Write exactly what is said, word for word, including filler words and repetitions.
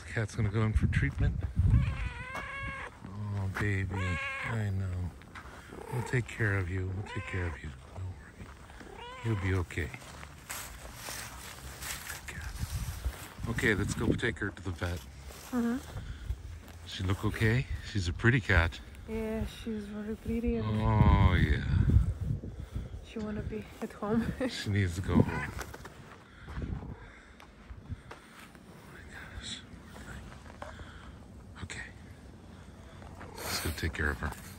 Cat's gonna go in for treatment. Oh, baby, I know. We'll take care of you. We'll take care of you. Don't worry. You'll be okay. Cat. Okay, let's go take her to the vet. Mm-hmm. She look okay? She's a pretty cat. Yeah, she's very pretty. And oh, yeah. She wanna be at home. She needs to go home. Okay, let's go take care of her.